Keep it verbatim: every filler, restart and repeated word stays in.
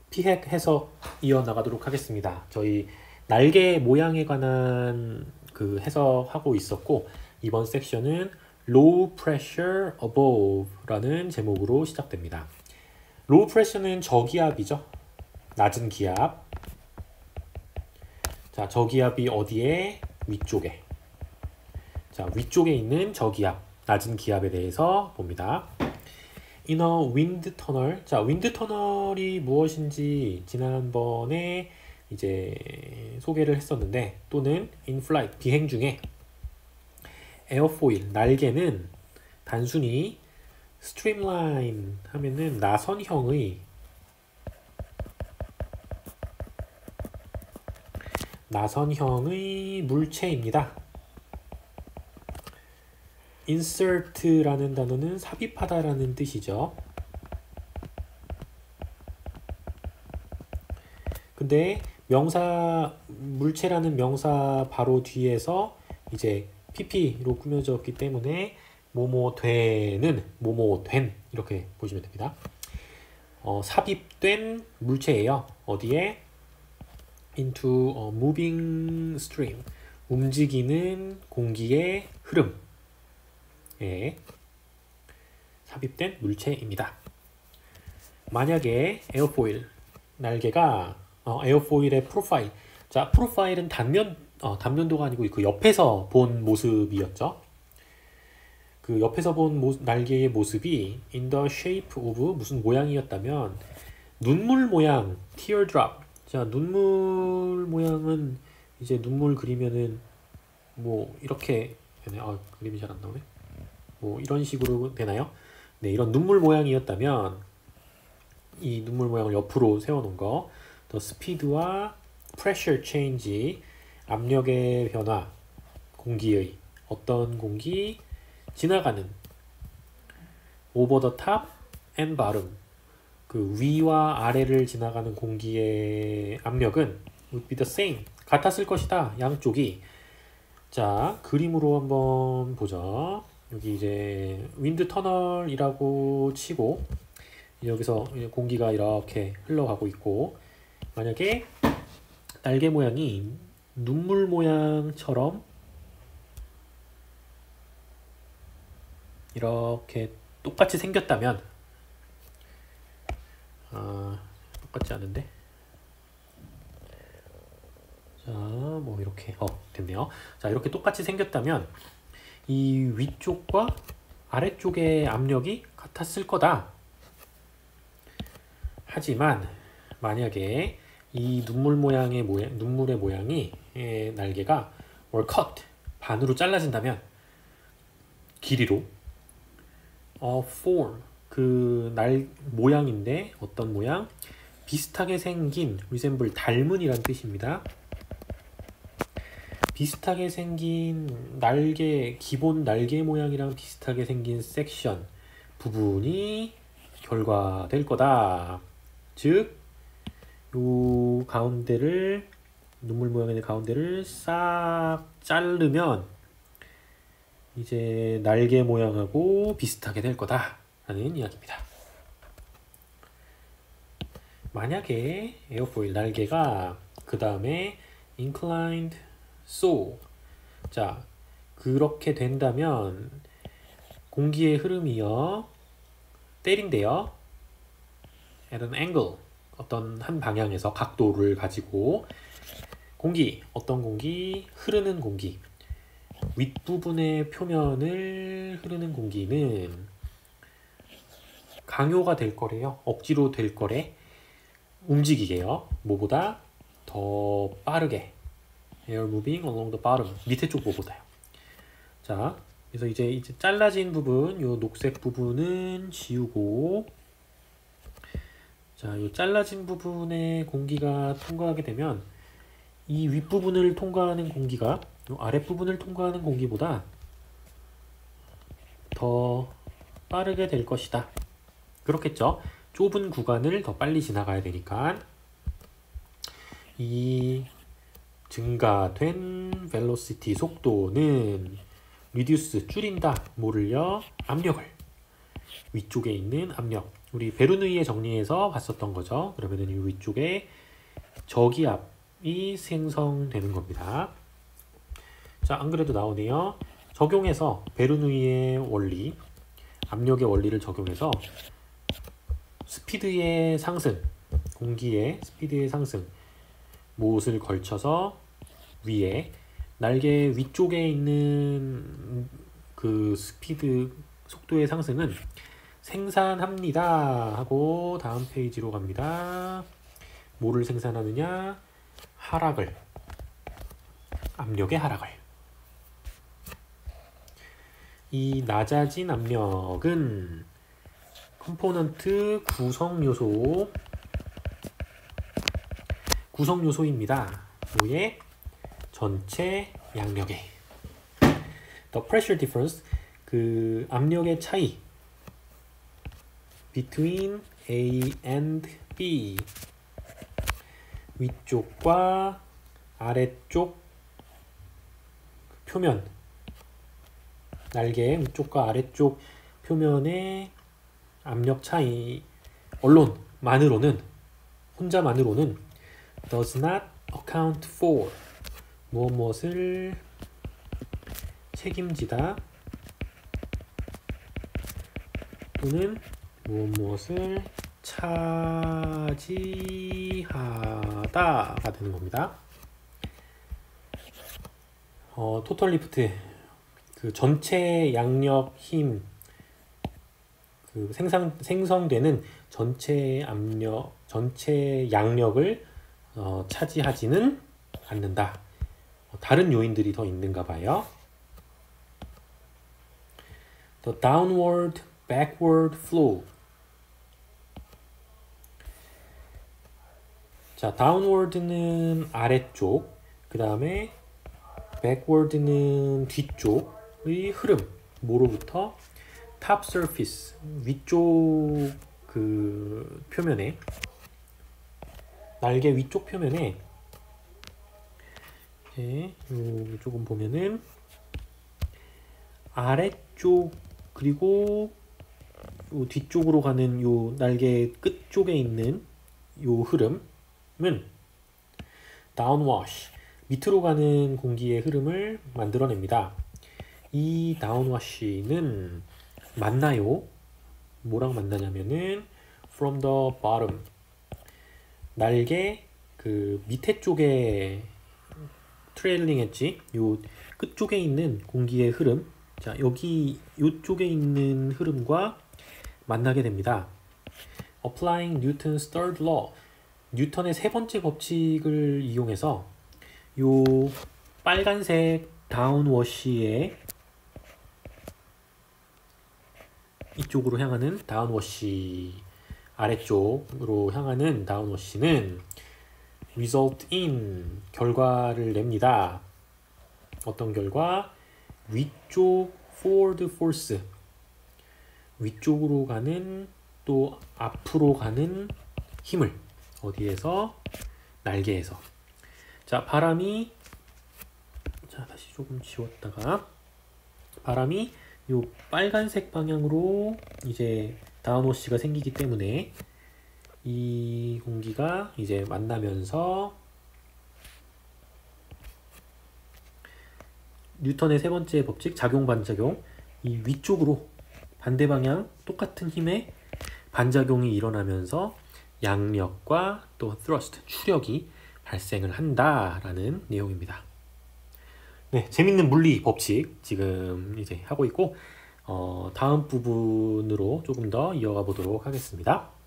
피핵 해석 이어나가도록 하겠습니다. 저희 날개 모양에 관한 그 해석하고 있었고, 이번 섹션은 Low Pressure Above라는 제목으로 시작됩니다. Low Pressure는 저기압이죠. 낮은 기압. 자, 저기압이 어디에? 위쪽에. 자, 위쪽에 있는 저기압, 낮은 기압에 대해서 봅니다. In a wind tunnel. 자, 윈드 터널이 무엇인지 지난번에 이제 소개를 했었는데, 또는 in flight, 비행 중에 에어포일, 날개는 단순히 streamline 하면은 나선형의 나선형의 물체입니다. insert라는 단어는 삽입하다라는 뜻이죠. 근데 명사 물체라는 명사 바로 뒤에서 이제 피피로 꾸며졌기 때문에 뭐뭐 되는, 뭐뭐 된 이렇게 보시면 됩니다. 어, 삽입된 물체예요. 어디에? into a moving stream. 움직이는 공기의 흐름. 예, 삽입된 물체입니다. 만약에 에어포일, 날개가 어, 에어포일의 프로파일. 자, 프로파일은 단면, 어, 단면도가 아니고 그 옆에서 본 모습이었죠. 그 옆에서 본 모, 날개의 모습이 in the shape of 무슨 모양이었다면 눈물 모양, teardrop. 자, 눈물 모양은 이제 눈물 그리면은 뭐 이렇게 되네. 아, 그림이 잘 안 나오네. 뭐 이런 식으로 되나요? 네, 이런 눈물 모양이었다면 이 눈물 모양을 옆으로 세워놓은 거, 더 스피드와 pressure change, 압력의 변화, 공기의 어떤 공기, 지나가는 over the top and bottom, 그 위와 아래를 지나가는 공기의 압력은 would be the same, 같았을 것이다, 양쪽이. 자, 그림으로 한번 보죠. 여기 이제 윈드 터널이라고 치고 여기서 공기가 이렇게 흘러가고 있고, 만약에 날개 모양이 눈물 모양처럼 이렇게 똑같이 생겼다면, 아, 똑같지 않은데? 자, 뭐 이렇게 어 됐네요. 자, 이렇게 똑같이 생겼다면 이 위쪽과 아래쪽의 압력이 같았을 거다. 하지만 만약에 이 눈물 모양의 모양, 눈물의 모양이 에, 날개가 or cut, 반으로 잘라진다면, 길이로 어, form, 그 날 모양인데 어떤 모양? 비슷하게 생긴, resemble, 닮은이란 뜻입니다. 비슷하게 생긴 날개, 기본 날개 모양이랑 비슷하게 생긴 섹션, 부분이 결과될 거다. 즉, 요 가운데를, 눈물 모양의 가운데를 싹 자르면 이제 날개 모양하고 비슷하게 될 거다 라는 이야기입니다. 만약에 에어포일, 날개가 그 다음에 inclined so, 자, 그렇게 된다면 공기의 흐름이요 때린대요. at an angle, 어떤 한 방향에서 각도를 가지고 공기, 어떤 공기? 흐르는 공기. 윗부분의 표면을 흐르는 공기는 강요가 될 거래요. 억지로 될 거래. 움직이게요. 뭐보다? 더 빠르게. Air moving along the bottom. 밑에 쪽 뭐보다요. 자, 그래서 이제 이제 잘라진 부분, 요 녹색 부분은 지우고, 자, 요 잘라진 부분에 공기가 통과하게 되면 이 윗부분을 통과하는 공기가 요 아랫부분을 통과하는 공기보다 더 빠르게 될 것이다. 그렇겠죠? 좁은 구간을 더 빨리 지나가야 되니까. 이 증가된 velocity, 속도는 reduce, 줄인다. 뭐를요? 압력을. 위쪽에 있는 압력. 우리 베르누이의 정리에서 봤었던 거죠. 그러면은 이 위쪽에 저기압이 생성되는 겁니다. 자, 안 그래도 나오네요. 적용해서 베르누이의 원리, 압력의 원리를 적용해서 스피드의 상승, 공기의 스피드의 상승, 못을 걸쳐서 위에 날개 위쪽에 있는 그 스피드 속도의 상승은 생산합니다 하고 다음 페이지로 갑니다. 뭐를 생산하느냐? 하락을, 압력의 하락을. 이 낮아진 압력은 컴포넌트 구성 요소 구성 요소입니다. 뭐의? 전체 양력의 The pressure difference, 그 압력의 차이 between A and B, 위쪽과 아래쪽 표면, 날개 위쪽과 아래쪽 표면의 압력 차이 언론만으로는, 혼자만으로는 does not account for, 무엇 무엇을 책임지다 또는 무엇 무엇을 차지하다가 되는 겁니다. 어, 토탈 리프트, 그 전체 양력 힘, 그 생산 생성되는 전체 압력, 전체 양력을 어, 차지하지는 않는다. 어, 다른 요인들이 더 있는가 봐요. The downward, backward flow. 자, downward는 아래쪽, 그 다음에 backward는 뒤쪽의 흐름. 뭐로부터? top surface, 위쪽 그 표면에, 날개 위쪽 표면에, 예, 요 조금 보면은 아래쪽 그리고 요 뒤쪽으로 가는 요 날개 끝 쪽에 있는 요 흐름은 downwash, 밑으로 가는 공기의 흐름을 만들어냅니다. 이 downwash는 맞나요? 뭐랑 만나냐면은 from the bottom, 날개 그 밑에 쪽에 트레일링 엣지, 요 끝쪽에 있는 공기의 흐름, 자 여기 요쪽에 있는 흐름과 만나게 됩니다. Applying Newton's third law, 뉴턴의 세 번째 법칙을 이용해서 요 빨간색 다운워시의 이쪽으로 향하는 다운워시, 아래쪽으로 향하는 다운워시는 result in, 결과를 냅니다. 어떤 결과? 위쪽 forward force, 위쪽으로 가는 또 앞으로 가는 힘을, 어디에서? 날개에서. 자, 바람이, 자 다시 조금 지웠다가, 바람이 요 빨간색 방향으로 이제 다운워시가 생기기 때문에 이 공기가 이제 만나면서 뉴턴의 세 번째 법칙, 작용 반작용, 이 위쪽으로 반대 방향 똑같은 힘의 반작용이 일어나면서 양력과 또 thrust, 추력이 발생을 한다라는 내용입니다. 네, 재밌는 물리 법칙 지금 이제 하고 있고, 어, 다음 부분으로 조금 더 이어가 보도록 하겠습니다.